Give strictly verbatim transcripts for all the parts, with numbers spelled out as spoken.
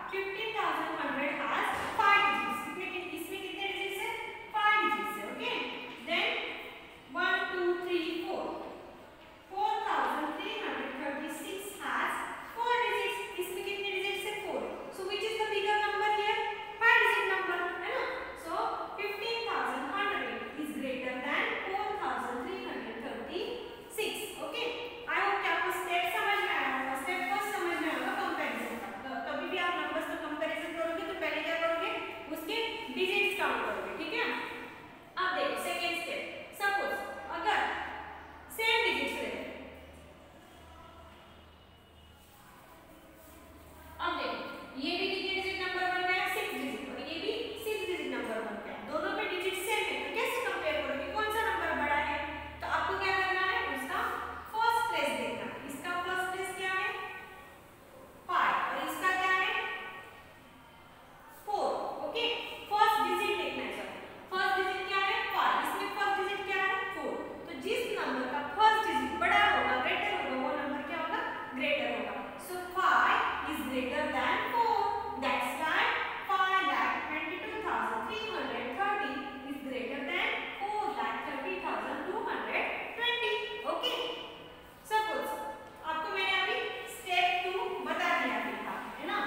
Fifteen thousand hundred has five digits. कितने इसमें कितने डिजिट्स है? फाइव डिजिट्स है। Okay, then one two three four, four thousand three hundred thirty six has four digits. इसमें कितने digits है? Four. So which is the bigger number here? Five digit number है ना। सो fifteen thousand hundred is greater than four thousand three hundred thirty six. Okay, I hope कि आपको step समझ में आया होगा, स्टेप फर्स्ट समझ में आया होगा कंपैरिजन का। तो कभी भी आप नंबर्स का कंपैरिजन करोगे तो पहले क्या करोगे? उसके डिजिट्स काउंट करोगे। ठीक है, अब देखो सेकंड स्टेप। सपोज अगर सेम डिजिट्स है, अब देखो ये भी कितने डिजिट नंबर बन गया? सिक्स डिजिट, और ये भी सिक्स डिजिट नंबर बन गया। दोनों में डिजिट सेम है, तो कैसे कंपेयर करोगे? कौन सा नंबर बड़ा है? तो आपको क्या करना है? उसका फर्स्ट प्लेस देखना है। इसका फर्स्ट प्लेस क्या है? फाइव, और इसका क्या है? फोर। ओके, फर्स्ट डिजिट देखना है। सर फर्स्ट डिजिट क्या है? फाइव, इसमें फर्स्ट डिजिट क्या है? फोर। तो जिस नंबर का फर्स्ट डिजिट बड़ा होगा, ग्रेटर होगा, वो नंबर क्या होगा? ग्रेटर होगा। So five is greater than four, that's why five lakh twenty two thousand three hundred thirty is greater than four lakh thirty thousand two hundred twenty. Okay, suppose आपको मैंने अभी स्टेप टू बता दिया था, है ना।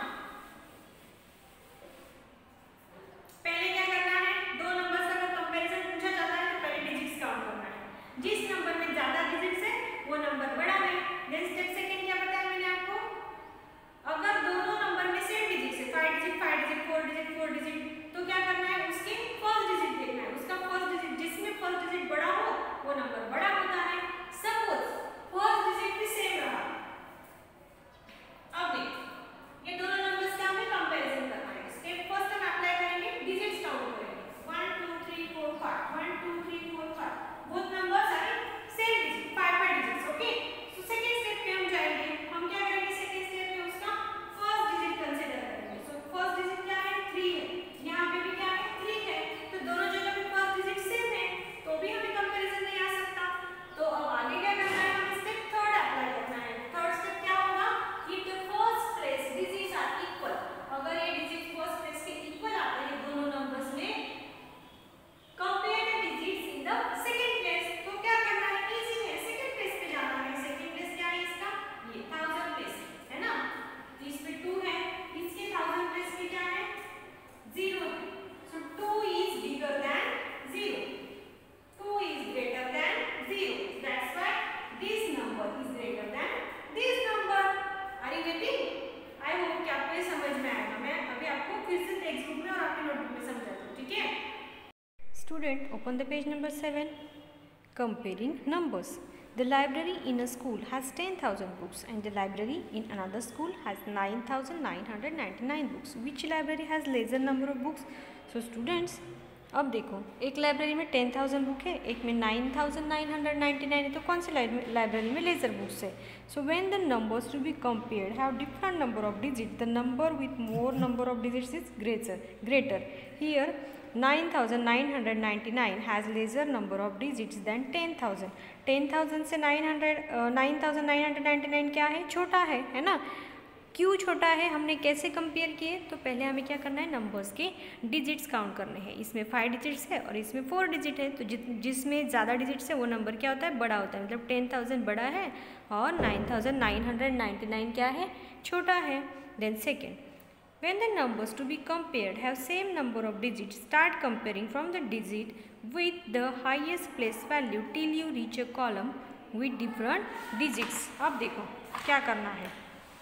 पहले क्या करना है? दो नंबर्स का कंपैरिजन पूछा जाता है तो पहले डिजिट्स काउंट करना है। जिस नंबर में ज्यादा डिजिट्स है वो नंबर बड़ा है। देन स्टेप सेकंड क्या बताया मैंने आपको? अगर दोनों नंबर में सेम डिजिट्स है, five digit five digit, four digit four digit, तो क्या करना है? उसके फर्स्ट डिजिट देखना है। उसका फर्स्ट डिजिट, जिसमें फर्स्ट डिजिट बड़ा हो वो नंबर बड़ा होता है। सपोज फर्स्ट डिजिट भी सेम रहा, अब देखो ये दोनों नंबर्स का हमें कंपैरिजन करना है। स्टेप फर्स्ट हम अप्लाई करेंगे, डिजिट्स काउंट करेंगे। One two three four five, one two three four five, both numbers are same digit, five five digits. Okay, so second step पे हम जाएंगे। हम क्या करेंगे? सेकंड स्टेप में उसका फर्स्ट डिजिट कंसीडर करेंगे। सो फर्स्ट डिजिट क्या है? थ्री है, यहाँ पे भी क्या है? थ्री है। तो दोनों जगह पे फर्स्ट डिजिट सेम है, तो भी हमें कंपैरिजन नहीं आ सकता। तो अब आगे क्या करना है? हमें स्टेप थर्ड अप्लाई करना है। थर्ड स्टेप क्या होगा? If the first place digits are equal, अगर ये डिजिट फर्स्ट प्लेस के इक्वल आते हैं दोनों नंबर्स में, compare the digits in the second place. तो क्या करना है? इजी है, सेकंड प्लेस पे जाना है। सेकंड प्लेस क्या है इसका? ये थाउजेंड प्लेस है ना। तो इसमें टू है, इसके थाउजेंड प्लेस पे क्या है? जीरो है। So two is bigger than zero, two is greater than zero, that's why this number is greater than this number. Are you getting? I hope कि आपको ये समझ में आएगा। मैं अभी आपको फिर से टेक्स्ट बुक में और आपके नोटबुक में समझाती हूँ। ठीक है Student, open the page number seven. Comparing numbers. The library in a school has ten thousand books and the library in another school has nine thousand nine hundred ninety-nine books. Which library has lesser number of books? So students, अब देखो एक library में ten thousand book है, एक में nine thousand nine hundred ninety nine है, तो कौन सी लाइब्रेरी में लेजर बुक्स है? So when the numbers to be compared have different number of digit, the number with more number of digits is greater greater here nine thousand nine hundred ninety-nine has lesser number of digits than ten thousand. ten thousand से nine hundred nine thousand nine hundred ninety-nine क्या है? छोटा है, है ना। क्यों छोटा है? हमने कैसे कंपेयर किए? तो पहले हमें क्या करना है? नंबर्स के डिजिट्स काउंट करने हैं। इसमें फाइव डिजिट्स है और इसमें फोर डिजिट है, तो जित जिसमें ज़्यादा डिजिट्स है वो नंबर क्या होता है? बड़ा होता है। मतलब टेन थाउजेंड बड़ा है और nine thousand nine hundred ninety nine क्या है? छोटा है। Then second, when the numbers to be compared have same number of digits, start comparing from the digit with the highest place value till you reach a column with different digits. अब देखो क्या करना है।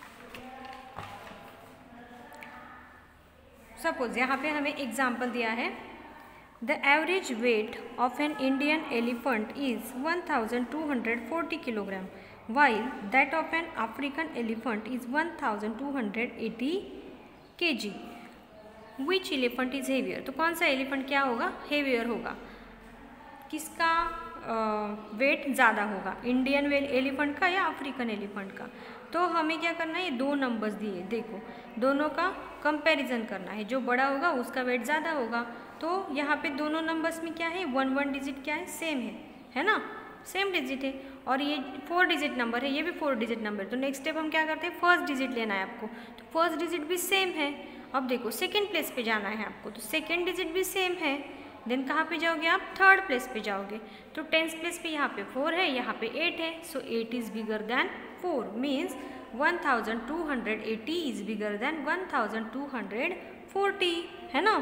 Suppose यहाँ पे हमें example दिया है, the average weight of an Indian elephant is one thousand two hundred forty kilogram while that of an African elephant is one thousand two hundred eighty kg. Which elephant is heavier? तो कौन सा elephant क्या होगा? Heavier होगा। किसका wait uh, ज़्यादा होगा? Indian elephant का या अफ्रीकन एलिफेंट का? तो हमें क्या करना है? ये दो नंबर्स दिए, देखो दोनों का कंपैरिजन करना है। जो बड़ा होगा उसका वेट ज़्यादा होगा। तो यहाँ पे दोनों नंबर्स में क्या है? वन वन डिजिट क्या है? सेम है, है ना। सेम डिजिट है, और ये फोर डिजिट नंबर है, ये भी फोर डिजिट नंबर है। तो नेक्स्ट स्टेप हम क्या करते हैं, फर्स्ट डिजिट लेना है आपको, तो फर्स्ट डिजिट भी सेम है। अब देखो सेकेंड प्लेस पे जाना है आपको, तो सेकेंड डिजिट भी सेम है। देन कहाँ पे जाओगे आप, थर्ड प्लेस पे जाओगे। तो टेंथ प्लेस पे यहाँ पे फोर है, यहाँ पे एट है, so eight is bigger than four, means one thousand two hundred eighty is bigger than one thousand two hundred forty, है ना।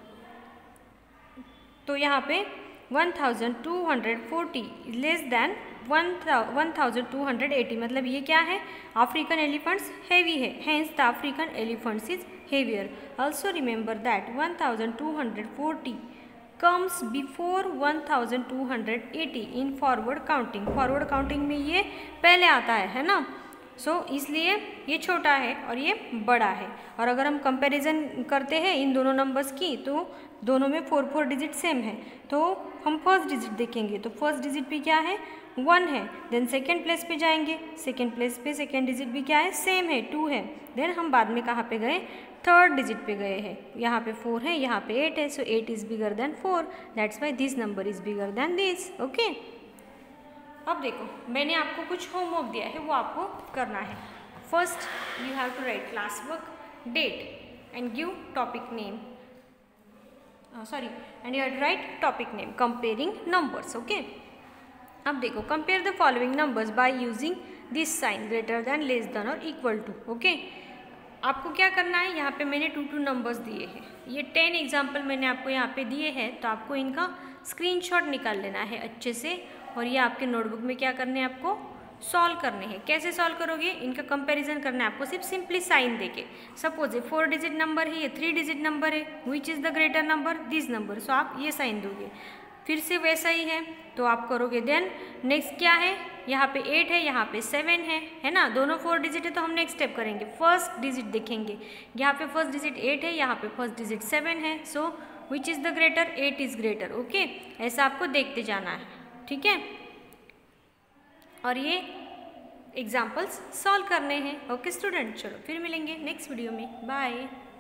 तो यहाँ पे one thousand two hundred forty less than one thousand two hundred eighty, मतलब ये क्या है, African elephants heavy है, hence the African elephants is heavier. Also remember that one thousand two hundred forty comes before one thousand two hundred eighty in forward counting. Forward counting में ये पहले आता है, है ना। सो so, इसलिए ये छोटा है और ये बड़ा है। और अगर हम कंपैरिजन करते हैं इन दोनों नंबर्स की, तो दोनों में फोर फोर डिजिट सेम है। तो हम फर्स्ट डिजिट देखेंगे, तो फर्स्ट डिजिट भी क्या है, वन है। देन सेकेंड प्लेस पे जाएंगे, सेकेंड प्लेस पे सेकेंड डिजिट भी क्या है, सेम है, टू है। देन हम बाद में कहाँ पे गए, थर्ड डिजिट पे गए हैं, यहाँ पे फोर है, यहाँ पे एट है, so eight is bigger than four, that's why this number is bigger than this. Okay, अब देखो मैंने आपको कुछ होमवर्क दिया है, वो आपको करना है। First you have to write class work, date and give topic name, sorry and you have to write topic name, comparing numbers. Okay, अब देखो, compare the following numbers by using this sign, greater than, less than और equal to. Okay, आपको क्या करना है, यहाँ पे मैंने टू टू नंबर्स दिए हैं, ये टेन एग्जाम्पल मैंने आपको यहाँ पे दिए हैं, तो आपको इनका स्क्रीनशॉट निकाल लेना है अच्छे से, और ये आपके नोटबुक में क्या करने हैं, आपको सॉल्व करने हैं। कैसे सॉल्व करोगे, इनका कंपैरिजन करना है आपको सिर्फ सिंपली साइन देके। सपोज ये फोर डिजिट नंबर है, ये थ्री डिजिट नंबर है, which is the greater number, this number, so आप ये साइन दोगे। फिर से वैसा ही है तो आप करोगे। देन नेक्स्ट क्या है, यहाँ पे एट है, यहाँ पे सेवन है, है ना, दोनों फोर डिजिट है, तो हम नेक्स्ट स्टेप करेंगे, फर्स्ट डिजिट देखेंगे। यहाँ पे फर्स्ट डिजिट एट है, यहाँ पे फर्स्ट डिजिट सेवन है, so which is the greater, eight is greater. Okay, ऐसा आपको देखते जाना है, ठीक है। और ये एग्जाम्पल्स सॉल्व करने हैं। ओके स्टूडेंट, चलो फिर मिलेंगे नेक्स्ट वीडियो में, बाय।